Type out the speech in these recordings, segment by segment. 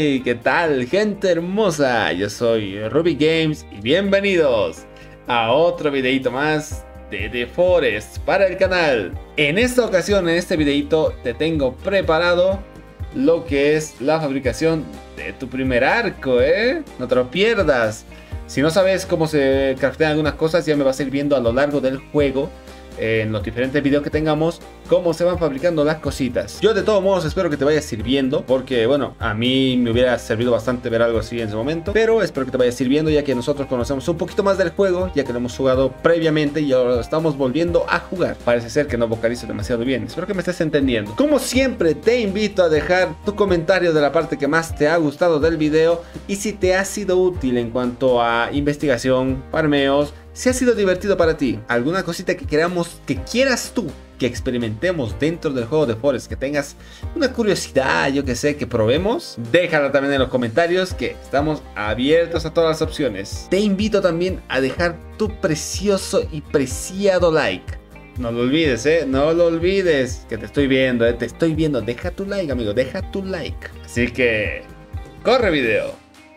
Hey, ¿qué tal, gente hermosa? Yo soy Ruby Games y bienvenidos a otro videito más de The Forest para el canal. En esta ocasión, en este videito, te tengo preparado lo que es la fabricación de tu primer arco, ¿eh? No te lo pierdas. Si no sabes cómo se craftean algunas cosas, ya me vas a ir viendo a lo largo del juego, en los diferentes videos que tengamos, cómo se van fabricando las cositas. Yo de todos modos espero que te vaya sirviendo, porque bueno, a mí me hubiera servido bastante ver algo así en ese momento, pero espero que te vaya sirviendo, ya que nosotros conocemos un poquito más del juego, ya que lo hemos jugado previamente y ahora lo estamos volviendo a jugar. Parece ser que no vocalizo demasiado bien, espero que me estés entendiendo. Como siempre, te invito a dejar tu comentario de la parte que más te ha gustado del video y si te ha sido útil en cuanto a investigación, farmeos, si ha sido divertido para ti, alguna cosita que quieras tú que experimentemos dentro del juego de Forest, que tengas una curiosidad, yo que sé, que probemos, déjala también en los comentarios, que estamos abiertos a todas las opciones. Te invito también a dejar tu precioso y preciado like. No lo olvides, no lo olvides, que te estoy viendo, te estoy viendo. Deja tu like, amigo, deja tu like. Así que, corre video.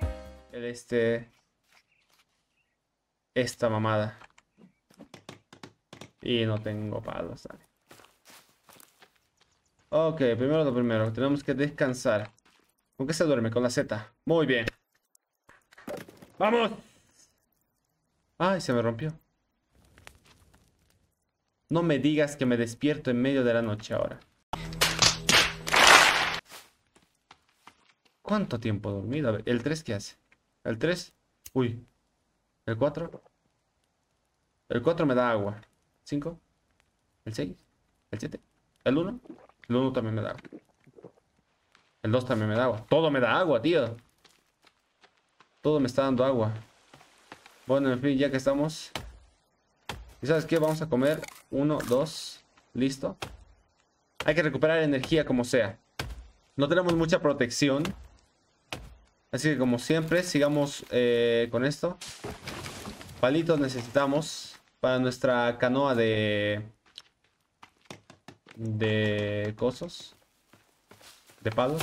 Esta mamada. Y no tengo palos, ¿sabes? Ok, primero lo primero. Tenemos que descansar. ¿Con qué se duerme? Con la Z. Muy bien. ¡Vamos! Ay, se me rompió. No me digas que me despierto en medio de la noche ahora. ¿Cuánto tiempo he dormido? A ver, ¿el 3 qué hace? ¿El 3? Uy. ¿El 4? El 4 me da agua. ¿5? ¿El 6? ¿El 7? ¿El 1? El 1 también me da agua. El 2 también me da agua. Todo me da agua, tío. Todo me está dando agua. Bueno, en fin, ya que estamos. ¿Y sabes qué? Vamos a comer. 1, 2. Listo. Hay que recuperar energía como sea. No tenemos mucha protección. Así que como siempre, sigamos con esto. Palitos necesitamos para nuestra canoa de cosos. De palos.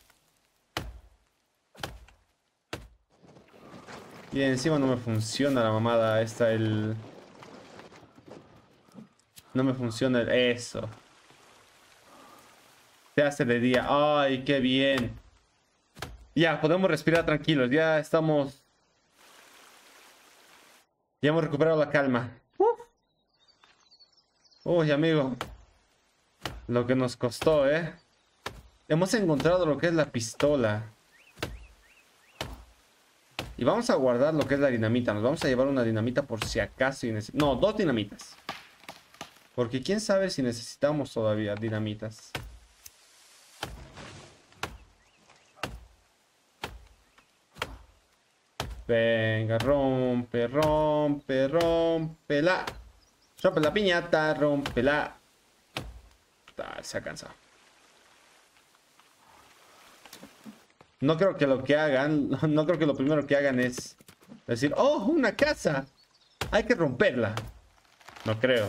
Y encima no me funciona la mamada esta, no me funciona eso. Se hace de día. ¡Ay, qué bien! Ya, podemos respirar tranquilos. Ya estamos... Ya hemos recuperado la calma. Uy, amigo. Lo que nos costó, ¿eh? Hemos encontrado lo que es la pistola. Y vamos a guardar lo que es la dinamita. Nos vamos a llevar una dinamita por si acaso. No, 2 dinamitas. Porque quién sabe si necesitamos todavía dinamitas. Venga, rompe, rompe, rompela. Rompe la piñata, rompela. Se ha cansado. No creo que lo que hagan, no creo que lo primero que hagan es decir, oh, una casa, hay que romperla. No creo.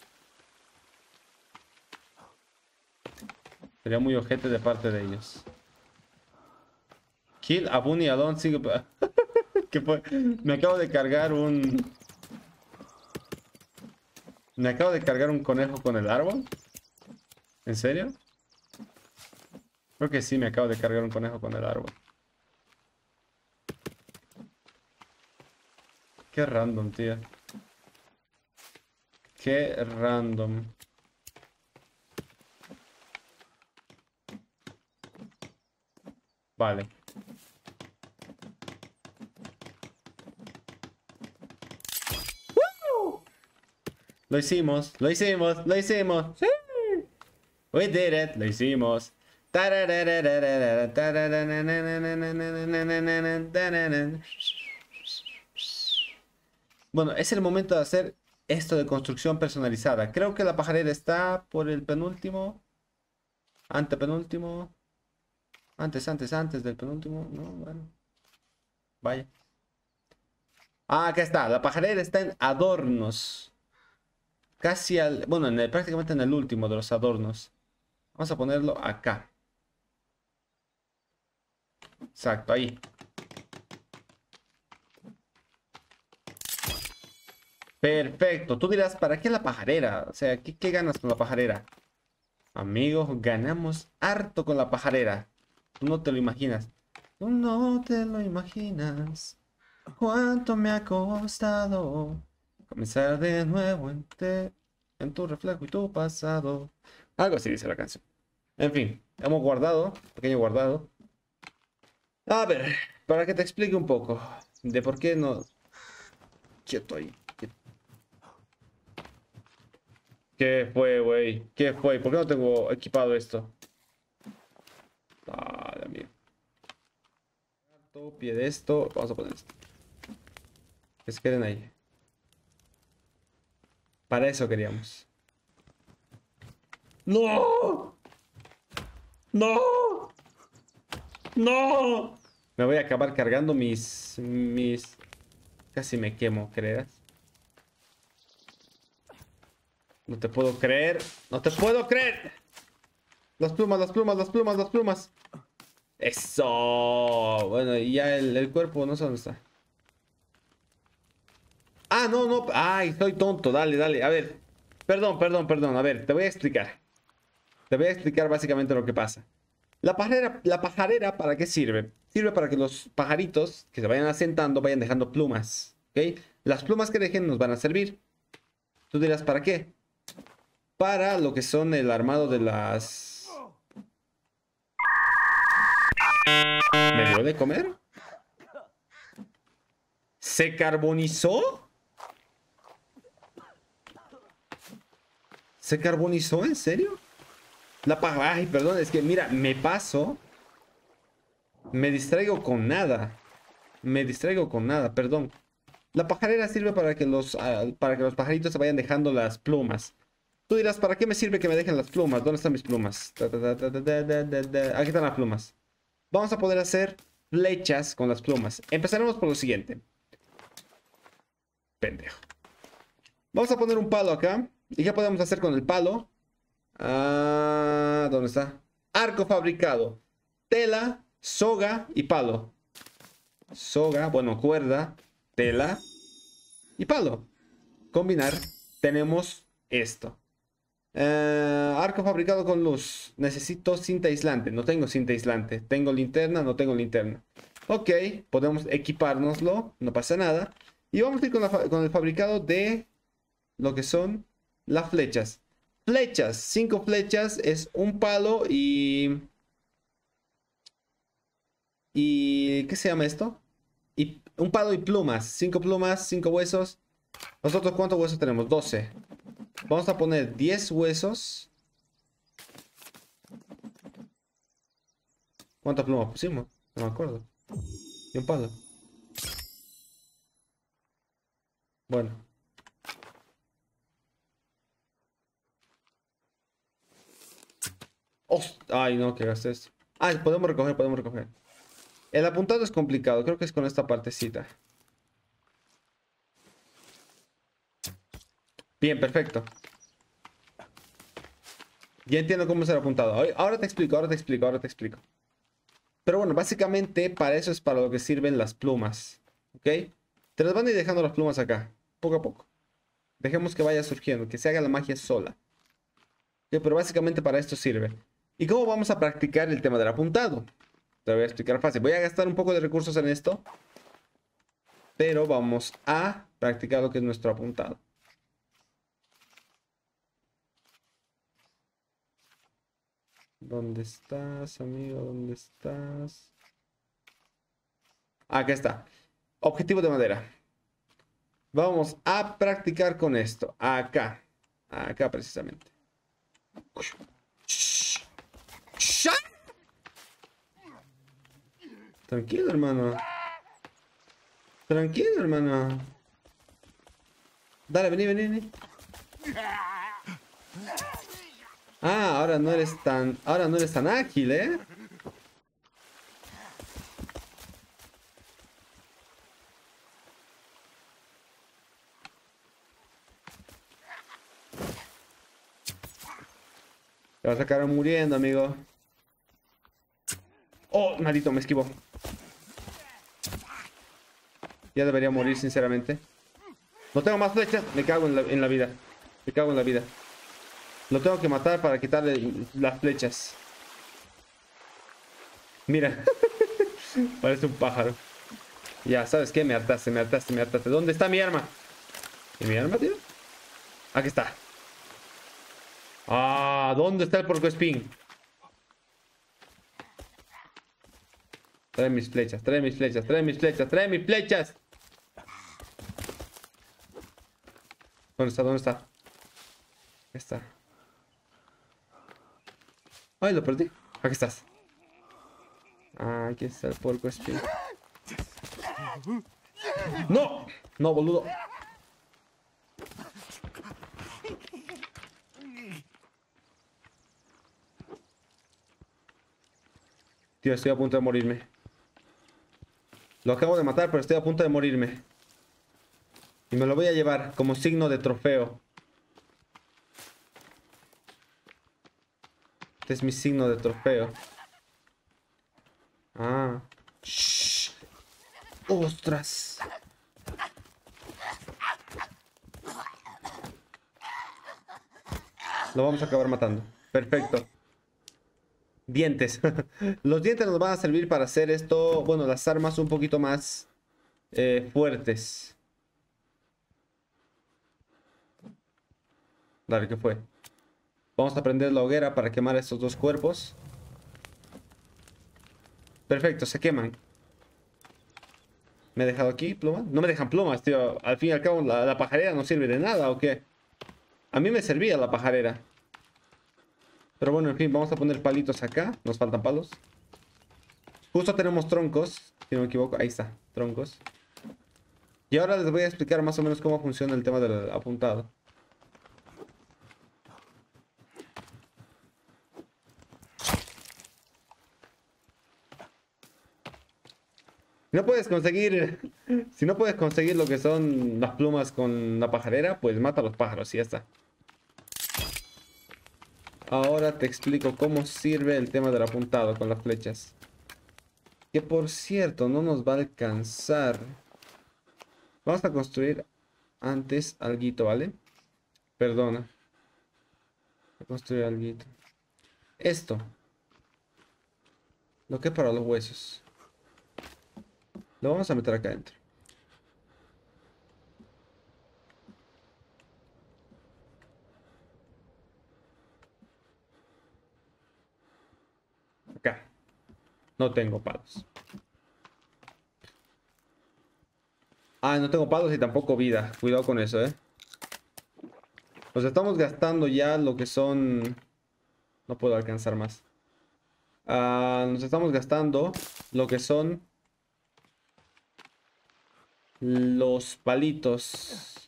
Sería muy ojete de parte de ellos. Kill a Bunny Alone sigue. ¿Qué fue? Me acabo de cargar un... Me acabo de cargar un conejo con el árbol. ¿En serio? Creo que sí, me acabo de cargar un conejo con el árbol. Qué random, tío. Qué random. Vale. ¡Woo! Lo hicimos, lo hicimos, lo hicimos. ¡Sí! We did it, lo hicimos. Bueno, es el momento de hacer esto de construcción personalizada. Creo que la pajarera está por el penúltimo. Antepenúltimo. Antes del penúltimo. No, bueno. Vaya. Ah, acá está. La pajarera está en adornos. Casi al... Bueno, prácticamente en el último de los adornos. Vamos a ponerlo acá. Exacto, ahí. Perfecto. Tú dirás, ¿para qué la pajarera? O sea, ¿qué ganas con la pajarera? Amigos, ganamos harto con la pajarera. Tú no te lo imaginas. Tú no te lo imaginas. Cuánto me ha costado comenzar de nuevo en tu reflejo y tu pasado. Algo así dice la canción. En fin, hemos guardado, pequeño guardado. A ver, para que te explique un poco de por qué no... Quieto ahí. ¿Qué fue, güey? ¿Qué fue? ¿Por qué no tengo equipado esto? Ah, Dios mío. Pie de esto. Vamos a poner esto. Que se queden ahí. Para eso queríamos. ¡No! ¡No! ¡No! Me voy a acabar cargando mis... Casi me quemo, ¿creerás? No te puedo creer. ¡No te puedo creer! Las plumas, las plumas, las plumas, las plumas. Eso. Bueno, y ya el cuerpo, no sé dónde está. Ah, no, no. Ay, soy tonto. Dale, dale. A ver. Perdón, perdón, perdón. A ver, te voy a explicar. Te voy a explicar básicamente lo que pasa. La pajarera, ¿para qué sirve? Sirve para que los pajaritos que se vayan asentando vayan dejando plumas. ¿Ok? Las plumas que dejen nos van a servir. Tú dirás, ¿para qué? Para lo que son el armado de las... ¿Me dio de comer? ¿Se carbonizó? ¿Se carbonizó? ¿En serio? La paja... Ay, perdón, es que mira, me paso. Me distraigo con nada. Me distraigo con nada, perdón. La pajarera sirve para que los pajaritos se vayan dejando las plumas. Tú dirás, ¿para qué me sirve que me dejen las plumas? ¿Dónde están mis plumas? Aquí están las plumas. Vamos a poder hacer flechas con las plumas. Empezaremos por lo siguiente. Pendejo. Vamos a poner un palo acá. ¿Y qué podemos hacer con el palo? Ah, ¿dónde está? Arco fabricado. Tela, soga y palo. Soga, bueno, cuerda, tela y palo. Combinar, tenemos esto. Arco fabricado con luz. Necesito cinta aislante. No tengo cinta aislante. Tengo linterna, no tengo linterna. Ok, podemos equipárnoslo. No pasa nada. Y vamos a ir con el fabricado de lo que son las flechas. Flechas, 5 flechas es un palo y... ¿Y qué se llama esto? Y un palo y plumas. 5 plumas, 5 huesos. ¿Nosotros cuántos huesos tenemos? 12. Vamos a poner 10 huesos. ¿Cuántas plumas pusimos? No me acuerdo. Y un palo. Bueno. Ay, no, que gasté esto. Ah, podemos recoger, podemos recoger. El apuntado es complicado. Creo que es con esta partecita. Bien, perfecto. Ya entiendo cómo es el apuntado. Ahora te explico, ahora te explico, ahora te explico. Pero bueno, básicamente para eso es para lo que sirven las plumas. ¿Ok? Te las van a ir dejando las plumas acá. Poco a poco. Dejemos que vaya surgiendo, que se haga la magia sola. ¿Ok? Pero básicamente para esto sirve. ¿Y cómo vamos a practicar el tema del apuntado? Te lo voy a explicar fácil. Voy a gastar un poco de recursos en esto. Pero vamos a practicar lo que es nuestro apuntado. ¿Dónde estás, amigo? ¿Dónde estás? Acá está. Objetivo de madera. Vamos a practicar con esto. Acá. Acá precisamente. Tranquilo, hermano. Tranquilo, hermano. Dale, vení, vení, vení. Ah, ahora no eres tan ágil, ¿eh? Te vas a acabar muriendo, amigo. Oh, maldito, me esquivó. Ya debería morir, sinceramente. No tengo más flechas. Me cago en la vida. Me cago en la vida. Lo tengo que matar para quitarle las flechas. Mira. Parece un pájaro. Ya, ¿sabes qué? Me hartaste, me hartaste, me hartaste. ¿Dónde está mi arma? ¿Y mi arma, tío? Aquí está. Ah, ¿dónde está el puercoespín? Trae mis flechas, trae mis flechas, trae mis flechas, trae mis flechas. ¿Dónde está? ¿Dónde está? Ahí está. Ay, lo perdí. Aquí estás. Ah, aquí está el puercoespín. ¡No! No, boludo. Tío, estoy a punto de morirme. Lo acabo de matar, pero estoy a punto de morirme. Y me lo voy a llevar como signo de trofeo. Este es mi signo de trofeo. Ah. Shh. ¡Ostras! Lo vamos a acabar matando. Perfecto. Dientes. Los dientes nos van a servir para hacer esto. Bueno, las armas un poquito más fuertes. Dale, ¿qué fue? Vamos a prender la hoguera para quemar estos dos cuerpos. Perfecto, se queman. ¿Me he dejado aquí plumas? No me dejan plumas, tío. Al fin y al cabo, la pajarera no sirve de nada, ¿o qué? A mí me servía la pajarera. Pero bueno, en fin, vamos a poner palitos acá. Nos faltan palos. Justo tenemos troncos, si no me equivoco. Ahí está, troncos. Y ahora les voy a explicar más o menos cómo funciona el tema del apuntado. Si no puedes conseguir lo que son las plumas con la pajarera, pues mata a los pájaros y ya está. Ahora te explico cómo sirve el tema del apuntado con las flechas. Que por cierto, no nos va a alcanzar. Vamos a construir antes alguito, ¿vale? Perdona. Voy a construir alguito. Esto. Lo que es para los huesos. Lo vamos a meter acá adentro. Acá. No tengo palos. Ah, no tengo palos y tampoco vida. Cuidado con eso, ¿eh? Nos estamos gastando ya lo que son... No puedo alcanzar más. Nos estamos gastando lo que son... los palitos.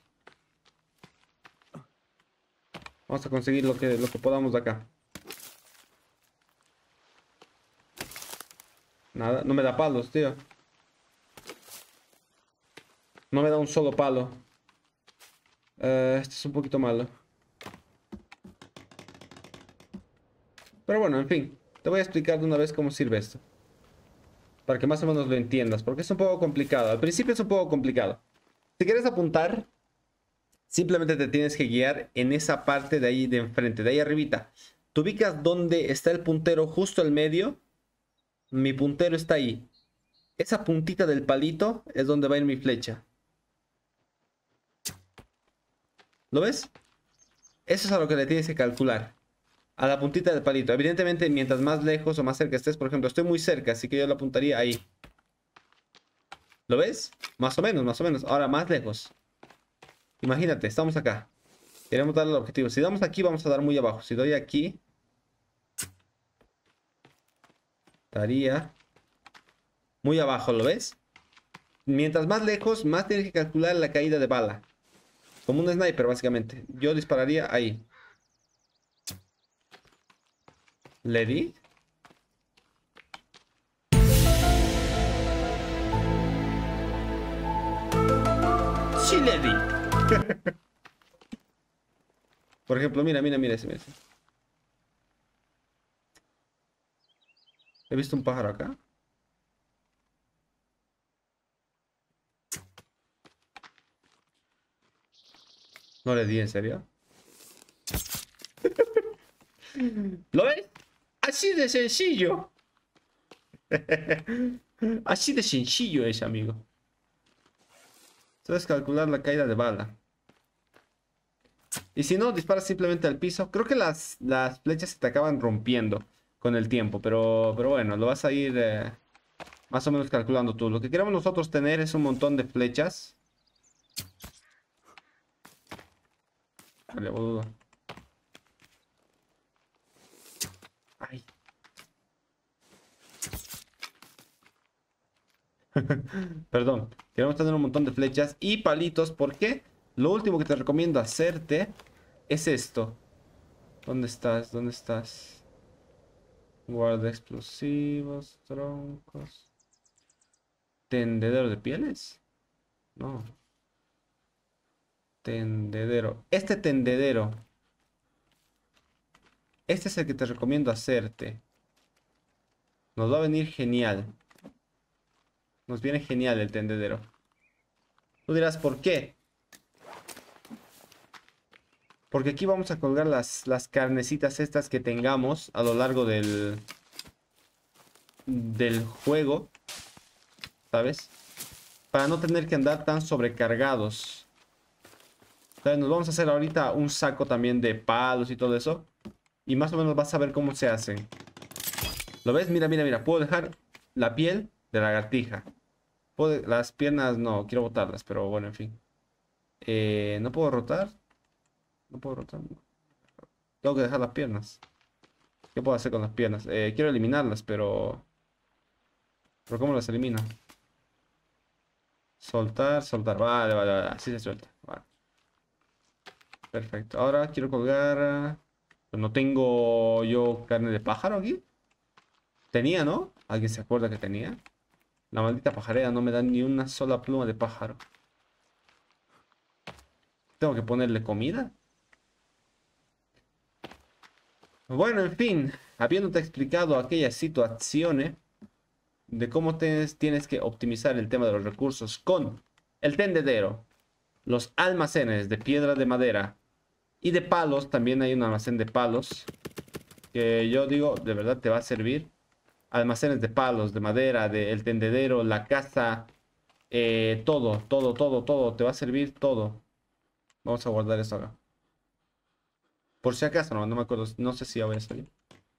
Vamos a conseguir lo que podamos de acá. Nada, no me da palos, tío. No me da un solo palo. Este es un poquito malo. Pero bueno, en fin. Te voy a explicar de una vez cómo sirve esto. Para que más o menos lo entiendas. Porque es un poco complicado. Al principio es un poco complicado. Si quieres apuntar, simplemente te tienes que guiar en esa parte de ahí de enfrente. De ahí arribita. Tú ubicas dónde está el puntero justo al medio. Mi puntero está ahí. Esa puntita del palito es donde va a ir mi flecha. ¿Lo ves? Eso es a lo que le tienes que calcular. A la puntita del palito. Evidentemente, mientras más lejos o más cerca estés, por ejemplo, estoy muy cerca, así que yo la apuntaría ahí. ¿Lo ves? Más o menos, más o menos. Ahora, más lejos. Imagínate, estamos acá. Queremos darle el objetivo. Si damos aquí, vamos a dar muy abajo. Si doy aquí, estaría muy abajo, ¿lo ves? Mientras más lejos, más tienes que calcular la caída de bala. Como un sniper, básicamente. Yo dispararía ahí. ¿Le di? ¡Sí le di! Por ejemplo, mira ese. He visto un pájaro acá. No le di, ¿en serio? ¿Lo ves? Así de sencillo. Así de sencillo es, amigo. Sabes calcular la caída de bala. Y si no, disparas simplemente al piso. Creo que las flechas se te acaban rompiendo con el tiempo. Pero bueno, lo vas a ir más o menos calculando tú. Lo que queremos nosotros tener es un montón de flechas. Vale, boludo. Ay. Perdón. Queremos tener un montón de flechas y palitos. Porque lo último que te recomiendo hacerte es esto. ¿Dónde estás? ¿Dónde estás? Guarda explosivos, troncos. ¿Tendedero de pieles? No. Tendedero. Este tendedero. Este es el que te recomiendo hacerte. Nos va a venir genial. Nos viene genial el tendedero. Tú dirás, ¿por qué? Porque aquí vamos a colgar las carnecitas estas que tengamos a lo largo del juego. ¿Sabes? Para no tener que andar tan sobrecargados. ¿Sabes? Nos vamos a hacer ahorita un saco también de palos y todo eso. Y más o menos vas a ver cómo se hacen. ¿Lo ves? Mira, mira, mira. Puedo dejar la piel de lagartija. Las piernas no, quiero botarlas, pero bueno, en fin. ¿No puedo rotar? No puedo rotar. Tengo que dejar las piernas. ¿Qué puedo hacer con las piernas? Quiero eliminarlas, pero... ¿Pero cómo las elimino? Soltar, soltar. Vale, vale, vale. Así se suelta. Vale. Perfecto. Ahora quiero colgar... No tengo yo carne de pájaro aquí. Tenía, ¿no? ¿Alguien se acuerda que tenía? La maldita pajarera no me da ni una sola pluma de pájaro. Tengo que ponerle comida. Bueno, en fin. Habiéndote explicado aquellas situaciones de cómo tienes que optimizar el tema de los recursos con el tendedero, los almacenes de piedra, de madera y de palos. También hay un almacén de palos que yo digo, de verdad te va a servir. Almacenes de palos, de madera, el tendedero, la casa, todo, todo, todo, todo. Te va a servir todo. Vamos a guardar esto acá. Por si acaso, no me acuerdo, no sé si ya voy a salir.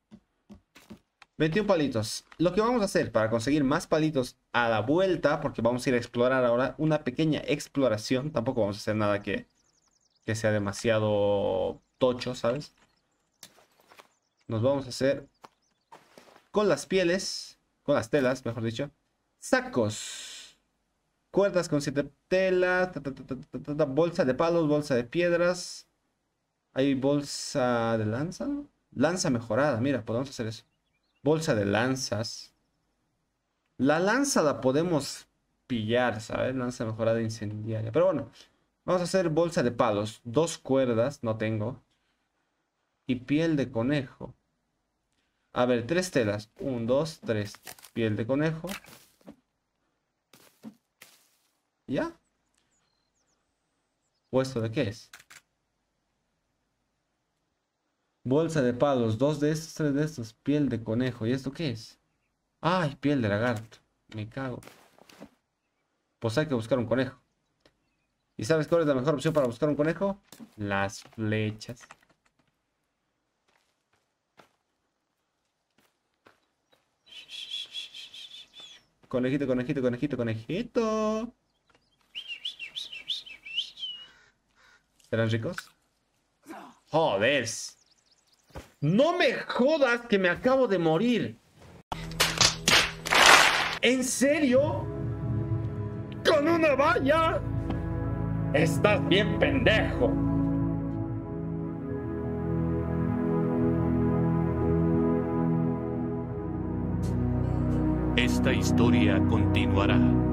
21 palitos. Lo que vamos a hacer para conseguir más palitos a la vuelta, porque vamos a ir a explorar ahora, una pequeña exploración. Tampoco vamos a hacer nada que sea demasiado tocho, ¿sabes? Nos vamos a hacer con las pieles, con las telas, mejor dicho, sacos. Cuerdas con 7 telas, bolsa de palos, bolsa de piedras. Hay bolsa de lanza, ¿no? Lanza mejorada, mira, podemos hacer eso. Bolsa de lanzas. La lanza la podemos pillar, ¿sabes? Lanza mejorada incendiaria. Pero bueno, vamos a hacer bolsa de palos. 2 cuerdas, no tengo. Y piel de conejo. A ver, 3 telas. 1, 2, 3. Piel de conejo. ¿Ya? ¿O esto de qué es? Bolsa de palos. 2 de estos, 3 de estos. Piel de conejo. ¿Y esto qué es? ¡Ay, piel de lagarto! Me cago. Pues hay que buscar un conejo. ¿Y sabes cuál es la mejor opción para buscar un conejo? Las flechas. Conejito, conejito, conejito, conejito. ¿Serán ricos? Joder. No me jodas que me acabo de morir. ¿En serio? ¿Con una valla? Estás bien pendejo. Esta historia continuará.